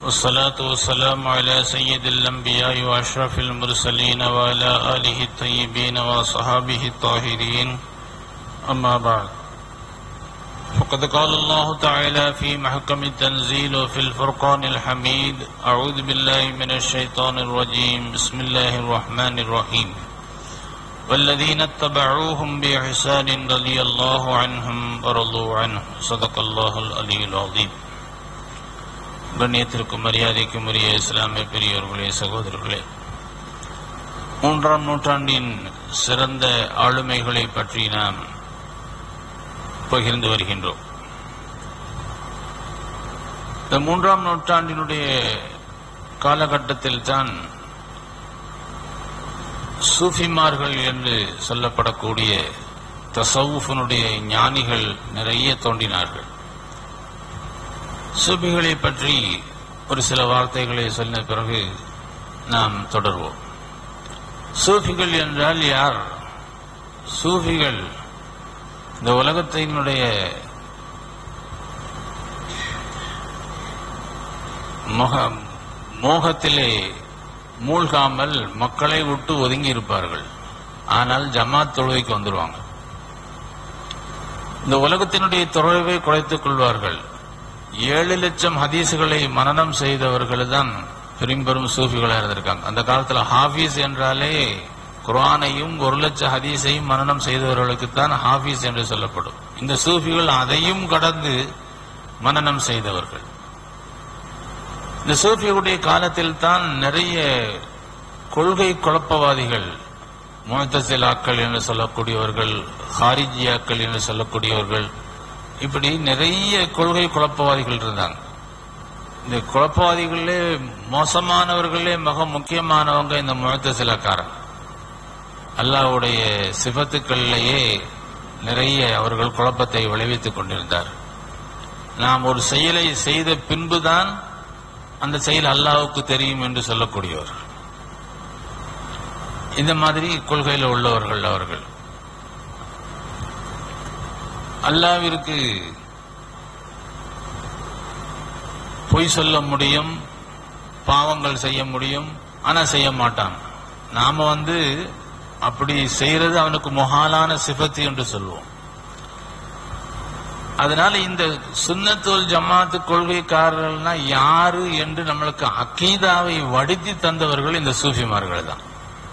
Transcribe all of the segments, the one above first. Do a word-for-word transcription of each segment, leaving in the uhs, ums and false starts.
والصلاة والسلام على سيد الأنبياء وأشرف المرسلين وعلى آله الطيبين وصحابه الطاهرين أما بعد فقد قال الله تعالى في محكم التنزيل وفي الفرقان الحميد أعوذ بالله من الشيطان الرجيم بسم الله الرحمن الرحيم والذين اتبعوهم بإحسان رضي الله عنهم ورضوا عنه صدق الله العلي العظيم. கண்ணியத்திற்கும் மரியாதைக்கும் உரிய இஸ்லாமிய பெரியோர்களே, சகோதரர்களே, மூன்றாம் நூற்றாண்டின் சிறந்த ஆளுமைகளை பற்றி நாம் பகிர்ந்து வருகின்றோம். இந்த மூன்றாம் நூற்றாண்டினுடைய காலகட்டத்தில் தான் சூஃபிமார்கள் என்று சொல்லப்படக்கூடிய தஸவுஃபினுடைய ஞானிகள் நிறைய தோன்றினார்கள். சூஃபிகளை பற்றி ஒரு சில வார்த்தைகளை சொன்ன பிறகு நாம் தொடர்வோம். சூஃபிகள் என்றால் யார்? சூஃபிகள் இந்த உலகத்தினுடைய மோகத்திலே மூழ்காமல் மக்களை விட்டு ஒதுங்கி இருப்பார்கள். ஆனால் ஜமாத் தொழுகைக்கு வந்துடுவாங்க. இந்த உலகத்தினுடைய தொலைவை குறைத்துக் கொள்வார்கள். ஏழு லட்சம் ஹதீசுகளை மனனம் செய்தவர்கள் தான் பெரும்பெரும் சூஃபிகளாக இருந்திருக்காங்க. அந்த காலத்தில் ஹாஃபீஸ் என்றாலே குர்ஆனையும் ஒரு லட்சம் ஹதீஸையும் மனனம் செய்தவர்களுக்குத்தான் ஹாஃபீஸ் என்று சொல்லப்படும். இந்த சூஃபிகள் அதையும் கடந்து மனனம் செய்தவர்கள். இந்த சூஃபிகளுடைய காலத்தில் தான் நிறைய கொள்கை குழப்பவாதிகள், முஅ்தஸிலாக்கள் என்று சொல்லக்கூடியவர்கள், ஹாரிஜியாக்கள் என்று சொல்லக்கூடியவர்கள், இப்படி நிறைய கொள்கை குழப்பவாதிகள் இருந்தாங்க. இந்த குழப்பவாதிகளே மோசமானவர்களே மிக முக்கியமானவங்க இந்த முஅ்தஸிலாக்காரங்க. அல்லாஹ்வுடைய சிஃபத்துக்களிலேயே நிறைய அவர்கள் குழப்பத்தை விளைவித்துக் கொண்டிருந்தார். நாம் ஒரு செயலை செய்த பின்புதான் அந்த செயல் அல்லாஹ்வுக்கு தெரியும் என்று சொல்லக்கூடியவர்கள். இந்த மாதிரி கொள்கையில் உள்ளவர்கள் அவர்கள். அல்லாஹ்விற்கு பொய் சொல்ல முடியும், பாவங்கள் செய்ய முடியும், ஆனா செய்ய மாட்டான். நாம வந்து அப்படி செய்யறது அவனுக்கு முஹாலான சிஃபத்து என்று சொல்லுவோம். அதனால இந்த சுன்னத்துல் ஜமாத்து கொள்கைக்காரர்கள்னா யாரு என்று நம்மளுக்கு அகீதாவை வடித்து தந்தவர்கள் இந்த சூஃபிமார்கள் தான்.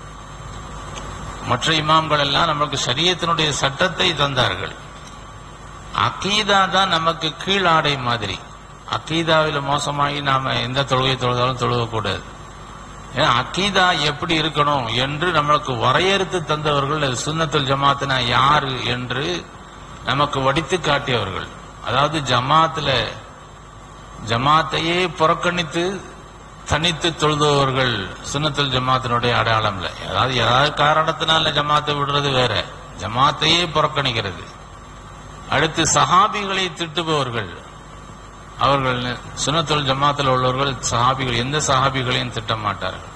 மற்ற இமாம்கள் எல்லாம் நமக்கு ஷரியத்தினுடைய சட்டத்தை தந்தார்கள். அகீதா தான் நமக்கு கீழாடை மாதிரி. அகீதாவில் மோசமாகி நாம எந்த தொழுகை தொழுதாலும் தொழுகக்கூடாது. ஏன்னா அகீதா எப்படி இருக்கணும் என்று நம்மளுக்கு வரையறுத்து தந்தவர்கள் சுன்னத்துல் ஜமாத்னா யாரு என்று நமக்கு வடித்து காட்டியவர்கள். அதாவது ஜமாத்துல ஜமாத்தையே புறக்கணித்து தனித்து தொழுதவர்கள் சுன்னத்துல் ஜமாத்தினுடைய அடையாளம் இல்லை. அதாவது ஏதாவது காரணத்தினால ஜமாத்தை விடுறது வேற, ஜமாத்தையே புறக்கணிக்கிறது. அடுத்து சஹாபிகளை திட்டுபவர்கள், அவர்கள் சுன்னத்துல் ஜமாத்தில் உள்ளவர்கள் சஹாபிகள் எந்த சஹாபிகளையும் திட்ட மாட்டார்கள்.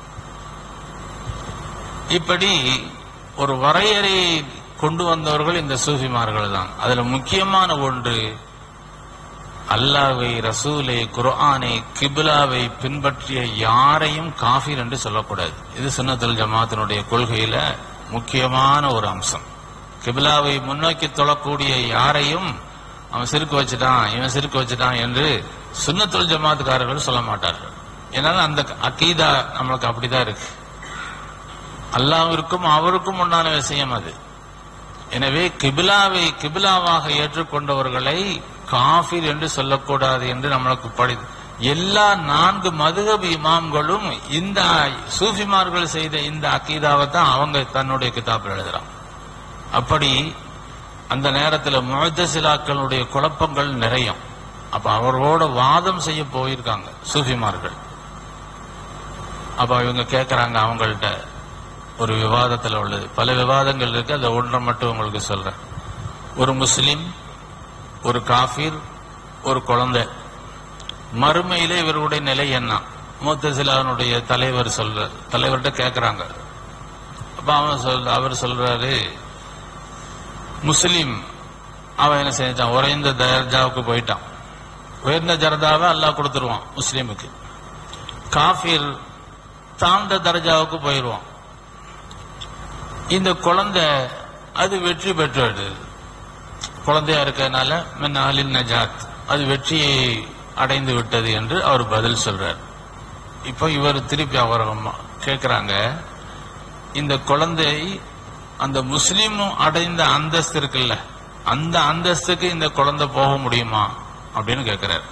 இப்படி ஒரு வரையறையை கொண்டு வந்தவர்கள் இந்த சூஃபிமார்கள் தான். அதுல முக்கியமான ஒன்று, அல்லாஹ்வை, ரசூலை, குர்ஆனை, கிப்லாவை பின்பற்றிய யாரையும் காஃபிர் என்று சொல்லக்கூடாது. இது சுன்னத்துல் ஜமாத்தினுடைய கொள்கையில முக்கியமான ஒரு அம்சம். கிப்லாவை முன்னோக்கி தொழக்கூடிய யாரையும் அவன் சிறுக்கு வச்சுட்டான், இவன் சிறுக்கு வச்சுட்டான் என்று சுன்னத்துல் ஜமாத்துக்காரர்கள் சொல்ல மாட்டார்கள். ஏன்னா அந்த அகீதா நம்மளுக்கு அப்படிதான் இருக்கு. அல்லாஹ்விற்கும் அவருக்கும் உண்டான விஷயம் அது. எனவே கிபிலாவை கிபிலாவாக ஏற்றுக்கொண்டவர்களை காஃபிர் என்று சொல்லக்கூடாது என்று நம்மளுக்கு படி எல்லா நான்கு மதுஹப் இமாம்களும் இந்த சூஃபிமார்கள் செய்த இந்த அகீதாவை தான் அவங்க தன்னுடைய கிதாபில் எழுதுறாங்க. அப்படி அந்த நேரத்தில் முஅ்தஸிலாக்களுடைய குழப்பங்கள் நிறையும். அப்ப அவரோட வாதம் செய்ய போயிருக்காங்க சூஃபிமார்கள். அப்ப இவங்க கேட்கறாங்க, அவங்கள்ட்ட ஒரு விவாதத்தில் உள்ளது, பல விவாதங்கள் இருக்கு, அதை ஒன்றை மட்டும் உங்களுக்கு சொல்றேன். ஒரு முஸ்லிம், ஒரு காஃபிர், ஒரு குழந்தை, மறுமையிலே இவருடைய நிலை என்ன? முஅ்தஸிலாவுடைய தலைவர் சொல்ற தலைவர்கிட்ட கேட்கறாங்க. அப்ப அவன் சொல் அவர் சொல்றாரு, முஸ்லிம் அவன் என்ன செஞ்சான், உறைந்த தர்ஜாவுக்கு போயிட்டான். உயர்ந்த ஜரதாவை அல்லாஹ் கொடுத்துருவான் முஸ்லீமுக்கு. காஃபிர் தாழ்ந்த தரஜாவுக்கு போயிடுவான். இந்த குழந்தை அது வெற்றி பெற்றது, குழந்தையா இருக்கிறதுனால மின் அஹ்லின் நஜாத், அது வெற்றியை அடைந்து விட்டது என்று அவர் பதில் சொல்றார். இப்போ இவர் திருப்பி அவர் கேட்கிறாங்க, இந்த குழந்தை அந்த முஸ்லீமும் அடைந்த அந்தஸ்து இருக்குல்ல, அந்த அந்தஸ்துக்கு இந்த குழந்தை போக முடியுமா அப்படின்னு கேட்கிறார்.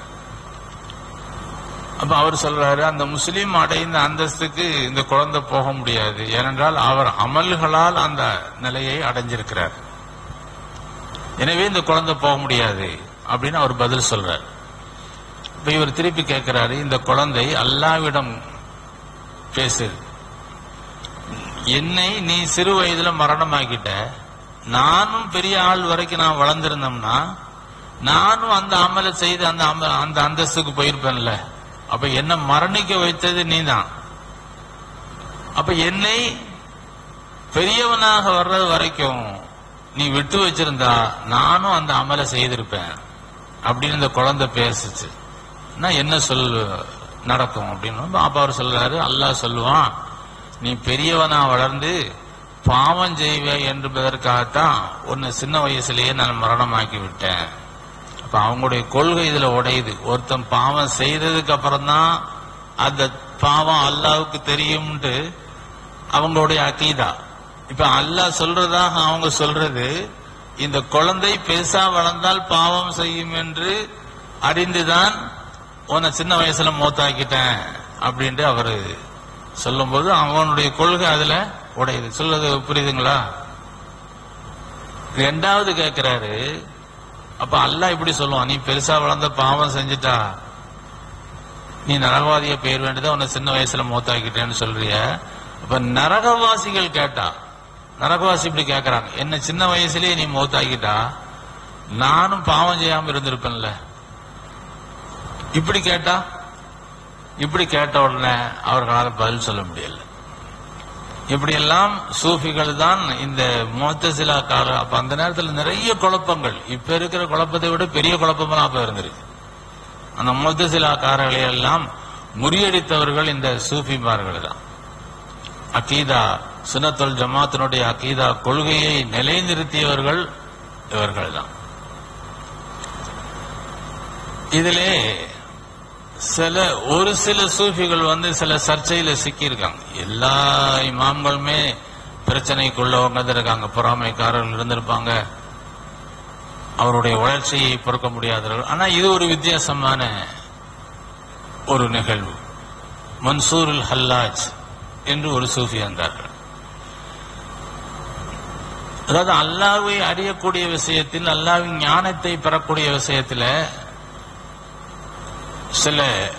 அப்ப அவர் சொல்றாரு, அந்த முஸ்லீம் அடைந்த அந்தஸ்துக்கு இந்த குழந்தை போக முடியாது, ஏனென்றால் அவர் அமல்களால் அந்த நிலையை அடைஞ்சிருக்கிறார், எனவே இந்த குழந்தை போக முடியாது அப்படின்னு அவர் பதில் சொல்றார். இப்ப இவர் திருப்பி கேட்கிறாரு, இந்த குழந்தை அல்லாஹ்விடம் பேசுது, என்னை நீ சிறு வயதுல மரணமாக்கிட்ட, நானும் பெரிய ஆள் வரைக்கும் நான் வளர்ந்திருந்தோம்னா நானும் அந்த அமலை செய்து அந்த அந்த அந்தஸ்துக்கு போயிருப்பேன்ல, அப்ப என்ன மரணிக்க வைத்தது நீதான், அப்ப என்னை பெரியவனாக வர்றது வரைக்கும் நீ விட்டு வச்சிருந்தா நானும் அந்த அமலை செய்திருப்பேன் அப்படின்னு இந்த குழந்தை பேசுச்சு. நான் என்ன சொல் நடக்கும் அப்படின்னு அப்ப அவர் சொல்றாரு, அல்லாஹ் சொல்லுவான், நீ பெரியவனா வளர்ந்து பாவம் செய்வே என்பதற்காகத்தான் உன்னை சின்ன வயசுலயே நான் மரணமாக்கி விட்டேன். அப்ப அவங்களுடைய கொள்கை இதுல உடையுது. ஒருத்தன் பாவம் செய்ததுக்கு அப்புறம் தான் அந்த பாவம் அல்லாஹ்வுக்கு தெரியும்ட்டு அவங்களுடைய அகீதா. இப்ப அல்லாஹ் சொல்றதாக அவங்க சொல்றது, இந்த குழந்தை பெருசா வளர்ந்தால் பாவம் செய்யும் என்று அறிந்துதான் உன்னை சின்ன வயசுல மூத்தாக்கிட்டேன் அப்படின்ட்டு அவரு சொல்லும் போது அவனுடைய கொள்கை அதுல உடையுது. சொல்றது புரியுதுங்களா? ரெண்டாவது கேட்கிறாரு, அப்ப அல்லாஹ் இப்படி சொல்லுவான், நீ பெருசா வளர்ந்த பாவம் செஞ்சுட்டா நீ நரகவாதிய பெயர் வேண்டியதான் உன்னை சின்ன வயசுல மூத்தாக்கிட்டேன்னு சொல்றிய. அப்ப நரகவாசிகள் கேட்டா, நரகவாசி இப்படி கேட்கறாங்க, என்ன சின்ன வயசுலயே நீ மூத்தாக்கிட்டா நானும் பாவம் செய்யாம இருந்திருப்பேன்ல, இப்படி கேட்டா, இப்படி கேட்ட உடனே அவர்களால் பதில் சொல்ல முடியல. இப்படியெல்லாம் சூஃபிகள் தான் இந்த முஅ்தஸிலா கால. அப்ப அந்த நேரத்தில் நிறைய குழப்பங்கள், இப்ப இருக்கிற குழப்பத்தை விட பெரிய குழப்பமெல்லாம் அப்ப இருந்திருக்கு. அந்த முஅ்தஸிலாக்காரர்களை எல்லாம் முறியடித்தவர்கள் இந்த சூஃபிமார்கள் தான். அகீதா சுன்னத்துல் ஜமாத்தினுடைய அகீதா கொள்கையை நிலைநிறுத்தியவர்கள் இவர்கள் தான். இதிலே சில ஒரு சில சூஃபிகள் வந்து சில சர்ச்சையில சிக்கியிருக்காங்க. எல்லா இமாம்களுமே பிரச்சனைக்குள்ளவங்க இருக்காங்க, பொறாமைக்காரர்கள் இருந்திருப்பாங்க, அவருடைய வளர்ச்சியை பொறுக்க முடியாதவர்கள். ஆனா இது ஒரு வித்தியாசமான ஒரு நிகழ்வு. மன்சூருல் ஹல்லாஜ் என்று ஒரு சூஃபி வந்தார்கள். அதாவது அல்லாஹ்வை அறியக்கூடிய விஷயத்தில், அல்லாஹ்வின் ஞானத்தை பெறக்கூடிய விஷயத்தில் சில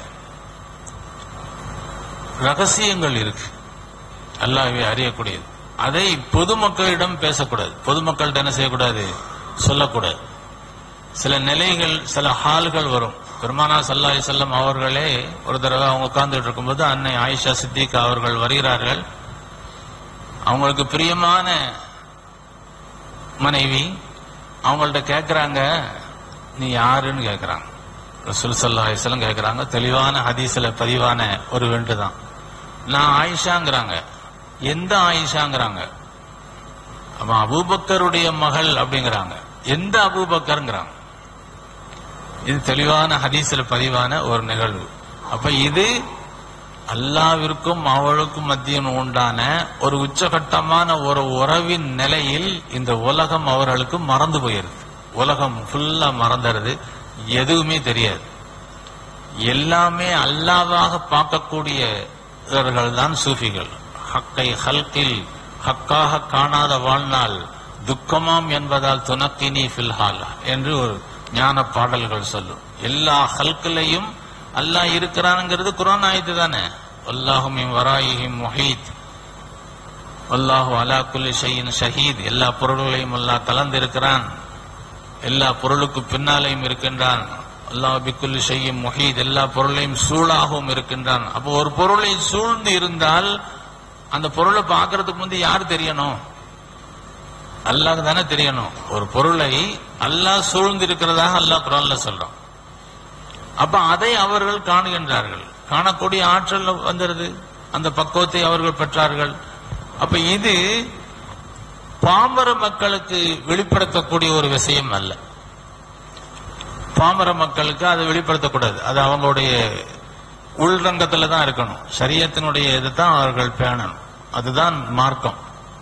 ரகசியங்கள் இருக்கு அல்லாஹ்வை அறியக்கூடியது. அதை பொதுமக்களிடம் பேசக்கூடாது, பொதுமக்கள்கிட்ட என்ன செய்யக்கூடாது, சொல்லக்கூடாது. சில நிலைகள், சில ஹால்கள் வரும். பெருமானா ஸல்லல்லாஹு அலைஹி வஸல்லம் அவர்களே ஒரு தடவை அவங்க உட்கார்ந்துட்டு இருக்கும்போது அன்னை ஆயிஷா சித்திகா அவர்கள் வருகிறார்கள். அவங்களுக்கு பிரியமான மனைவி அவங்கள்ட்ட கேட்கிறாங்க, நீ யாருன்னு கேட்கிறாங்க. ரசூல் ஸல்லல்லாஹு அலைஹி வஸல்லம் கேட்கிறாங்க, தெளிவான ஹதீஸ்ல பதிவான ஒரு வென்று தான். நான் ஆயிஷாங்கிறாங்க. எந்த ஆயிஷாங்கிறாங்க? அப்ப அபூபக்கருடைய மகள் அப்படிங்கிறாங்க. எந்த அபூபக்கர்ங்கிறாங்க. இது தெளிவான ஹதீஸ்ல பதிவான ஒரு நிகழ்வு. அப்ப இது அல்லாஹ்விற்கும் அவளுக்கும் மத்தியில் உண்டான ஒரு உச்சகட்டமான ஒரு உறவின் நிலையில் இந்த உலகம் அவர்களுக்கு மறந்து போயிருது. உலகம் ஃபுல்லா மறந்துடுது, எதுவுமே தெரியாது. எல்லாமே அல்லாஹ்வாக பார்க்கக்கூடியவர்கள் தான் சூஃபிகள். ஹக்கை ஹல்கில் ஹக்காக காணாத வாழ்நாள் துக்கமாம் என்பதால் துனக்கினி ஃபில்ஹால் என்று ஒரு ஞான பாடல்கள் சொல்லும். எல்லா ஹல்கிலையும் அல்லாஹ் இருக்கிறான்ங்கிறது குர்ஆன் ஆயத்து தானே. வல்லாஹு மின் வராயிஹிம் முஹீத் வல்லாஹு அலா குல்லி ஷைஇன் ஷஹீத். எல்லா பொருள்களையும் அல்லாஹ் கலந்து இருக்கிறான், எல்லா பொருளுக்கு பின்னாலையும் இருக்கின்றான். அல்லாஹ் பிக்குல்லி ஷைஇன் முஹீத், எல்லா பொருளையும் சூழாகவும் இருக்கின்றான். அப்போ ஒரு பொருளை சூழ்ந்து இருந்தால் அந்த பொருளை பார்க்கறதுக்கு முந்தி யார் தெரியணும்? அல்லாஹ் தானே தெரியணும். ஒரு பொருளை அல்லாஹ் சூழ்ந்து இருக்கிறதாக அல்லாஹ் குர்ஆன்ல சொல்றான். அப்ப அதை அவர்கள் காணுகின்றார்கள். காணக்கூடிய ஆற்றல் வந்துருது, அந்த பக்குவத்தை அவர்கள் பெற்றார்கள். அப்ப இது பாமர மக்களுக்கு வெளிப்படுத்தக்கூடிய ஒரு விஷயம் அல்ல. பாமர மக்களுக்கு அதை வெளிப்படுத்தக்கூடாது. அது அவங்களுடைய உள்ரங்கத்துல தான் இருக்கணும். ஷரியத்தினுடைய இதுதான் அவர்கள் பேணணும். அதுதான் மார்க்கம்.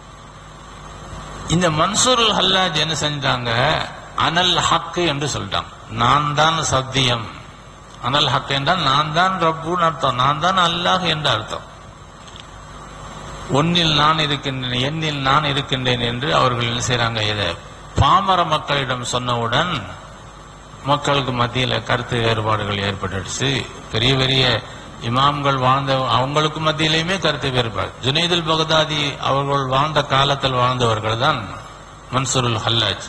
இந்த மன்சூருல் ஹல்லாஜ் என்ன செஞ்சாங்க, அனல் ஹக்கு என்று சொல்லிட்டாங்க. நான் தான் சத்தியம். அனல் ஹக் என்றால் நான் தான் ரப்புன்னு அர்த்தம், நான் தான் அல்லாஹ் என்ற அர்த்தம். ஒன்னில் நான் இருக்கின்றேன், எண்ணில் நான் இருக்கின்றேன் என்று அவர்கள் என்ன செய்யறாங்க, இதை பாமர மக்களிடம் சொன்னவுடன் மக்களுக்கு மத்தியில கருத்து வேறுபாடுகள் ஏற்பட்டுச்சு. பெரிய பெரிய இமாம்கள் வாழ்ந்த அவங்களுக்கு மத்தியிலேயுமே கருத்து வேறுபாடு. ஜுனைதுல் பகதாதி அவர்கள் வாழ்ந்த காலத்தில் வாழ்ந்தவர்கள் தான் மன்சூருல் ஹல்லாஜ்.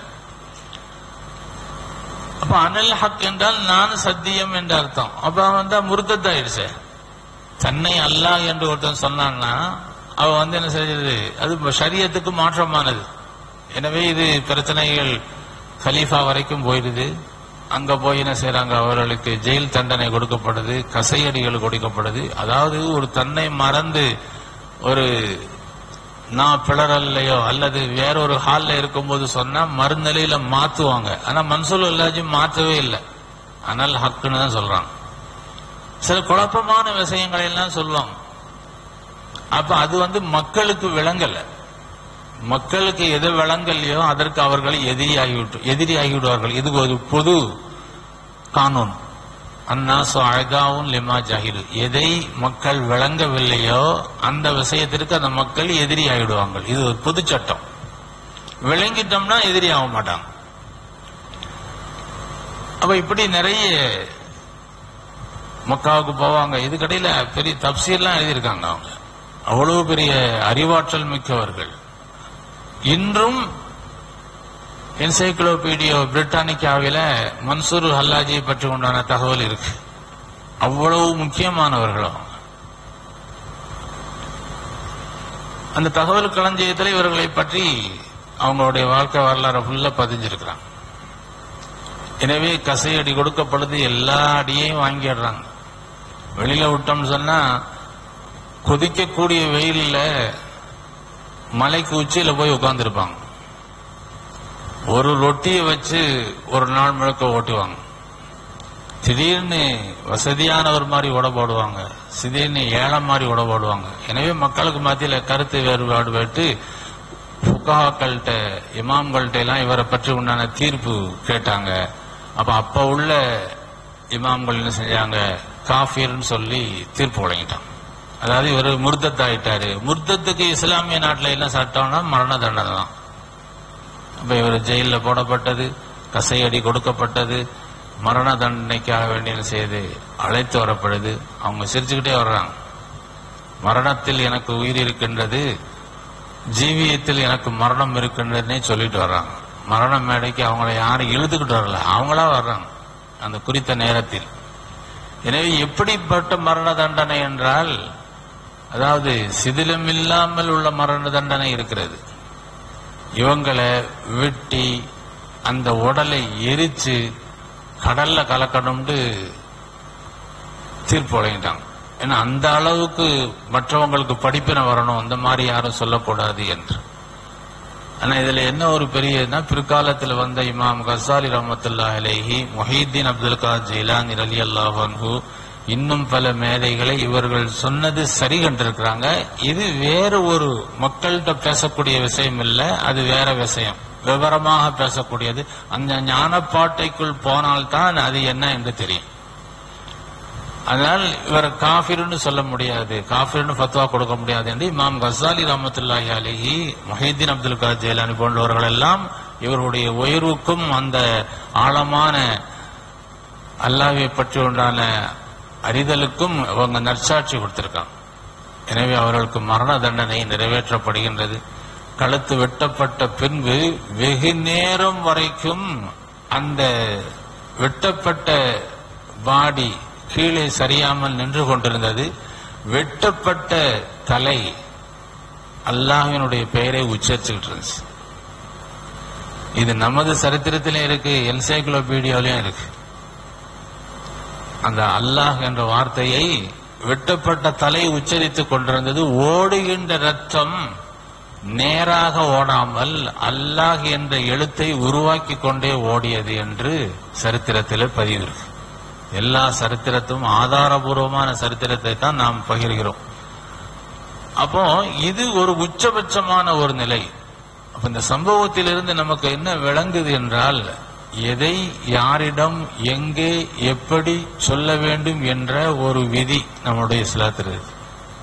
அப்ப அனல் ஹக் என்றால் நான் சத்தியம் என்ற அர்த்தம். அப்ப வந்து முர்தத்தாயிடுச்சு. தன்னை அல்லாஹ் என்று ஒருத்தன் சொன்னான்னா அவ வந்து என்ன செய்யறது, அது ஷரியத்துக்கு மாற்றமானது. எனவே இது பிரச்சனைகள் கலீஃபா வரைக்கும் போயிடுது. அங்க போய் என்ன செய்யறாங்க, அவர்களுக்கு ஜெயில் தண்டனை கொடுக்கப்படுது, கசையடிகள் கொடுக்கப்படுது. அதாவது ஒரு தன்னை மறந்து ஒரு நான் பிளறல்லையோ அல்லது வேறொரு ஹால்ல இருக்கும்போது சொன்னா மறுநிலையில மாத்துவாங்க. ஆனா மன்சூருல் ஹல்லாஜ் மாற்றவே இல்லை, அனல் ஹக்குன்னு தான் சொல்றாங்க. சில குழப்பமான விஷயங்களை எல்லாம் சொல்லுவாங்க. அப்ப அது வந்து மக்களுக்கு விளங்கல. மக்களுக்கு எது விளங்கலையோ அதற்கு அவர்கள் எதிரியாகிவிட்டு எதிரியாகிவிடுவார்கள். இது ஒரு பொது கானூன். அன்னாசு அழகாவும் லிமா ஜாஹிலு. எதை மக்கள் விளங்கவில்லையோ அந்த விஷயத்திற்கு அந்த மக்கள் எதிரி ஆகிடுவாங்க. இது ஒரு பொது சட்டம். விளங்கிட்டோம்னா எதிரி ஆக மாட்டாங்க. அப்ப இப்படி நிறைய மக்காவுக்கு போவாங்க. இதுக்கடையில பெரிய தப்சீர்லாம் எழுதியிருக்காங்க. அவங்க அவ்வளவு பெரிய அறிவாற்றல் மிக்கவர்கள். இன்றும் என்சைக்ளோபீடியோ பிரிட்டானிக்காவில மன்சூருல் ஹல்லாஜியை பற்றி உண்டான தகவல் இருக்கு. அவ்வளவு முக்கியமானவர்களும் அந்த தகவல் களஞ்சியத்தில் இவர்களை பற்றி அவங்களுடைய வாழ்க்கை வரலாறு ஃபுல்லா பதிஞ்சிருக்கிறாங்க. எனவே கசையடி கொடுக்கப்படுது, எல்லா அடியையும் வாங்கிடுறாங்க. வெளியில விட்டோம்னு சொன்னா கொதிக்கக்கூடிய வெயில்ல மலைக்கு உச்சியில போய் உட்கார்ந்துருப்பாங்க. ஒரு ரொட்டியை வச்சு ஒரு நாள் முழுக்க ஓட்டுவாங்க. திடீர்னு வசதியானவர் மாதிரி உட போடுவாங்க, திடீர்னு ஏழை மாதிரி உட போடுவாங்க. எனவே மக்களுக்கு மத்தியில கருத்து வேறுபாடு பெற்று ஃபுகஹாக்கள்கிட்ட இமாம்கள்ட்ட எல்லாம் இவரை பற்றி உண்டான தீர்ப்பு கேட்டாங்க. அப்ப அப்ப உள்ள இமாம்கள் என்ன செஞ்சாங்க, காஃபிர்னு சொல்லி தீர்ப்பு வழங்கிட்டாங்க. அதாவது இவர் முர்தத் ஆயிட்டாரு. முர்தத்துக்கு இஸ்லாமிய நாட்டில் என்ன சட்டம்னா மரண தண்டனை தான். இப்ப இவர் ஜெயிலில் போடப்பட்டது, கசையடி கொடுக்கப்பட்டது, மரண தண்டனைக்காக வேண்டிய செய்து அழைத்து வரப்படுது. அவங்க சிரிச்சுக்கிட்டே வர்றாங்க. மரணத்தில் எனக்கு உயிர் இருக்கின்றது, ஜீவியத்தில் எனக்கு மரணம் இருக்கின்றதுன்னே சொல்லிட்டு வர்றாங்க. மரண மேடைக்கு அவங்கள யாரும் இழுத்துக்கிட்டு வரல, அவங்களா வர்றாங்க அந்த குறித்த நேரத்தில். எனவே எப்படிப்பட்ட மரண தண்டனை என்றால், அதாவது சிதிலம் இல்லாமல் உள்ள மரண தண்டனை இருக்கிறது. இவங்களை வெட்டி அந்த உடலை எரிச்சு கடல்ல கலக்கணும்னு தீர்ப்பு வழங்கிட்டாங்க. ஏன்னா அந்த அளவுக்கு மற்றவங்களுக்கு படிப்பினை வரணும், அந்த மாதிரி யாரும் சொல்லக்கூடாது என்று. ஆனா இதுல என்ன ஒரு பெரியனா, பிற்காலத்தில் வந்த இமாம் கசாலி ரஹ்மத்துல்லாஹி அலைஹி, முஹித்தீன் அப்துல் காதர் ஜீலானி ரலியல்லாஹு அன்ஹு, இன்னும் பல மேதைகளை இவர்கள் சொன்னது சரி கண்டிருக்கிறாங்க. இது வேற ஒரு மக்கள்கிட்ட பேசக்கூடிய விஷயம் இல்லை, அது வேற விஷயம், விவரமாக பேசக்கூடியது. அந்த ஞானப்பாட்டைக்குள் போனால்தான் அது என்ன என்று தெரியும். அதனால் இவர் காஃபிர்னு சொல்ல முடியாது, காஃபிர்னு ஃபத்வா கொடுக்க முடியாது என்று இமாம் கசாலி ரஹ்மத்துல்லாஹி அலைஹி, முஹித்தீன் அப்துல் காதர் ஜீலானி போன்றவர்கள் எல்லாம் இவருடைய உயர்வுக்கும் அந்த ஆழமான அல்லாஹ்வை பற்றி உண்டான அறிதலுக்கும் அவங்க நற்சாட்சி கொடுத்திருக்காங்க. எனவே அவர்களுக்கு மரண தண்டனை நிறைவேற்றப்படுகின்றது. கழுத்து வெட்டப்பட்ட பின்பு வெகு நேரம் வரைக்கும் அந்த வெட்டப்பட்ட பாடி கீழே சரியாமல் நின்று கொண்டிருந்தது. வெட்டப்பட்ட தலை அல்லாஹ்வினுடைய பெயரை உச்சரிச்சுக்கிட்டு இருந்துச்சு. இது நமது சரித்திரத்திலே இருக்கு, என்சைக்ளோபீடியாவிலையும் இருக்கு. அந்த அல்லாஹ் என்ற வார்த்தையை வெட்டப்பட்ட தலை உச்சரித்துக் கொண்டிருந்தது. ஓடுகின்ற ரத்தம் நேராக ஓடாமல் அல்லாஹ் என்ற எழுத்தை உருவாக்கி கொண்டே ஓடியது என்று சரித்திரத்தில் பதிவு இருக்கு. எல்லா சரித்திரத்தும் ஆதாரபூர்வமான சரித்திரத்தை தான் நாம் பகிர்கிறோம். அப்போ இது ஒரு உச்சபட்சமான ஒரு நிலை. அப்ப இந்த சம்பவத்திலிருந்து நமக்கு என்ன விளங்குது என்றால், எதை யாரிடம் எங்கே எப்படி சொல்ல வேண்டும் என்ற ஒரு விதி நம்முடைய இஸ்லாத்தில் இருக்கு.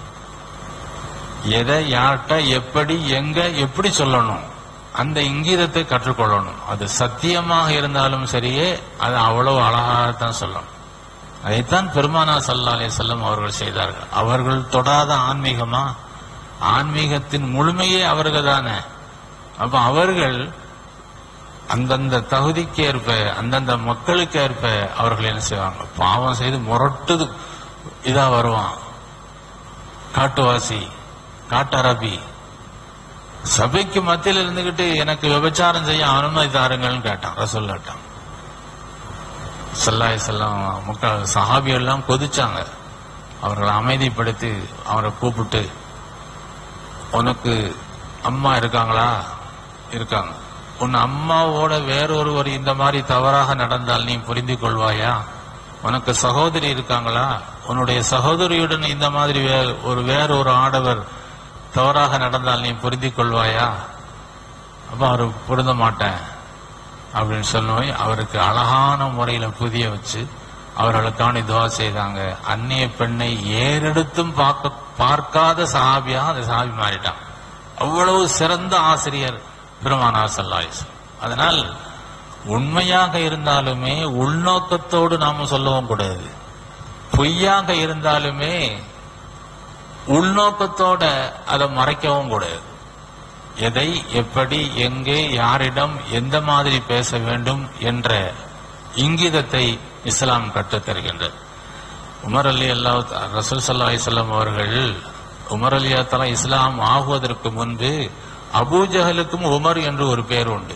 எதை யார்கிட்ட எப்படி எங்க எப்படி சொல்லணும், அந்த இங்கீதத்தை கற்றுக்கொள்ளணும். அது சத்தியமாக இருந்தாலும் சரியே, அது அவ்வளவு அழகாகத்தான் சொல்லணும். அதைத்தான் பெருமானா ஸல்லல்லாஹு அலைஹி வஸல்லம் அவர்கள் செய்தார்கள். அவர்கள் தொடாத ஆன்மீகமா? ஆன்மீகத்தின் முழுமையே அவர்கள் தானே. அப்ப அவர்கள் அந்தந்த தகுதிக்கு ஏற்ப, அந்தந்த மக்களுக்கு ஏற்ப அவர்கள் என்ன செய்வாங்க? பாவம் செய்து முரட்டுது இதா வருவான், காட்டுவாசி, காட்டரபி, சபைக்கு மத்தியில் இருந்துகிட்டு எனக்கு விபச்சாரம் செய்ய அனுமதி தாருங்கள்னு கேட்டான். ரசூல் கேட்டான். ஸல்லல்லாஹு அலைஹி வஸல்லம் மக்கள் சஹாபி எல்லாம் கொதிச்சாங்க. அவர்களை அமைதிப்படுத்தி அவரை கூப்பிட்டு, உனக்கு அம்மா இருக்காங்களா? இருக்காங்க. உன் அம்மாவோட வேறொருவர் இந்த மாதிரி தவறாக நடந்தால் நீ புரிந்து கொள்வாயா? உனக்கு சகோதரி இருக்காங்களா? உன்னுடைய சகோதரியுடன் இந்த மாதிரி ஒரு வேறொரு ஆடவர் தவறாக நடந்தால் நீ புரிந்து கொள்வாயா? அப்ப அவர் பொருந்த மாட்டேன் அப்படின்னு சொன்னோய் அவருக்கு அழகான முறையில புதிய வச்சு அவர்களுக்கான துவா செய்தாங்க. அந்நிய பெண்ணை ஏறெடுத்தும் பார்க்க பார்க்காத சஹாபியா அந்த சஹாபி மாறிட்டான். அவ்வளவு சிறந்த ஆசிரியர் பெருமானார் ஸல்லல்லாஹு அலைஹி வஸல்லம். அதனால் உண்மையாக இருந்தாலுமே உள்நோக்கத்தோடு நாம சொல்லவும் கூடாது. பொய்யாக இருந்தாலுமே உள்நோக்கத்தோட அதை மறைக்கவும் கூடாது. எதை எப்படி எங்கே யாரிடம் எந்த மாதிரி பேச வேண்டும் என்ற இங்கிதத்தை இஸ்லாம் கற்றுத் தருகின்றது. உமர் அலி அல்லாஹ் ரசூல் ஸல்லல்லாஹு அலைஹி வஸல்லம் அவர்கள் உமர் அலி அல்லாஹ் இஸ்லாம் ஆகுவதற்கு முன்பு அபூஜஹலுக்கும் உமர் என்று ஒரு பேர் உண்டு.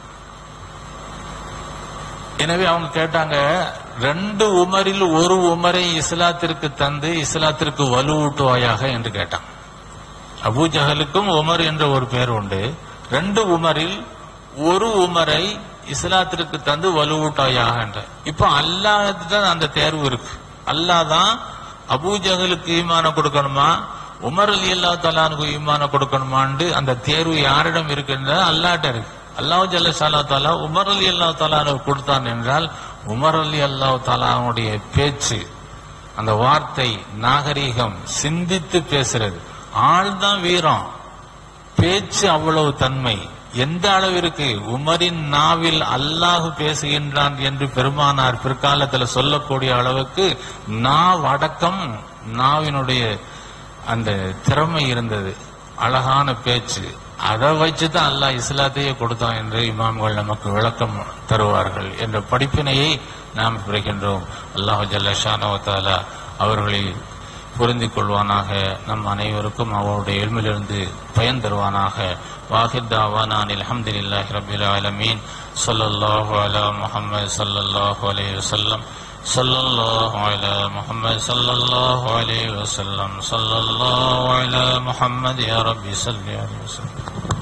எனவே அவங்க கேட்டாங்க, ரெண்டு உமரில் ஒரு உமரை இஸ்லாத்திற்கு தந்து இஸ்லாத்திற்கு வலுவூட்டுவாயாக என்று கேட்டாங்க. அபூஜஹலுக்கும் உமர் என்ற ஒரு பேர் உண்டு. ரெண்டு உமரில் ஒரு உமரை இஸ்லாத்திற்கு தந்து வலுவூட்டாயாக என்ற. இப்ப அல்லாஹ் தான் அந்த தேர்வு இருக்கு. அல்லாஹ் தான் அபூஜஹலுக்கு ஈமான கொடுக்கணுமா, உமர் அலி அல்லாஹ் தஆலாவுக்கு ஈமான கொடுக்கணுமான்னு அந்த தேர்வு யாரிடம் இருக்குன்ற அல்லாஹ்ட்ட இருக்கு. அல்லாஹ் ஜல்ல ஷானஹு தஆலா உமர் அலி அல்லாஹ் தஆலாவுக்கு கொடுத்தான் என்றால், உமர் அலி அல்லாஹ் தஆலாவுடைய பேச்சு, அந்த வார்த்தை, நாகரீகம், சிந்தித்து பேசுறது, ஆள்தான் வீரம், பேச்சு அவ்வளவு தன்மை. எந்த அளவிற்கு உமரின் நாவில் அல்லாஹ் பேசுகின்றான் என்று பெருமானார் பிற்காலத்தில் சொல்லக்கூடிய அளவுக்கு நாவ் அடக்கம், நாவினுடைய அந்த திறமை இருந்தது, அழகான பேச்சு. அதை வச்சுதான் அல்லாஹ் இஸ்லாத்தையே கொடுத்தான் என்று இமாம்கள் நமக்கு விளக்கம் தருவார்கள் என்ற படிப்பினையை நாம் பெறுகின்றோம். அல்லாஹ் ஜல்ல ஷானஹு தஆலா அவர்களை புரிந்து கொள்வானாக. நம் அனைவருக்கும் அவருடைய இல்மிலிருந்து பயன் தருவானாக. வாஹிர் தாவானா அல்ஹம்துலில்லாஹி ரப்பில் ஆலமீன். ஸல்லல்லாஹு அலா முஹம்மது ஸல்லல்லாஹு அலைஹி வஸல்லம். ஸல்லல்லாஹு அலா முஹம்மது ஸல்லல்லாஹு அலைஹி வஸல்லம். ஸல்லல்லாஹு அலா முஹம்மது யா ரப்பி ஸல்லி அலைஹி வஸல்லம்.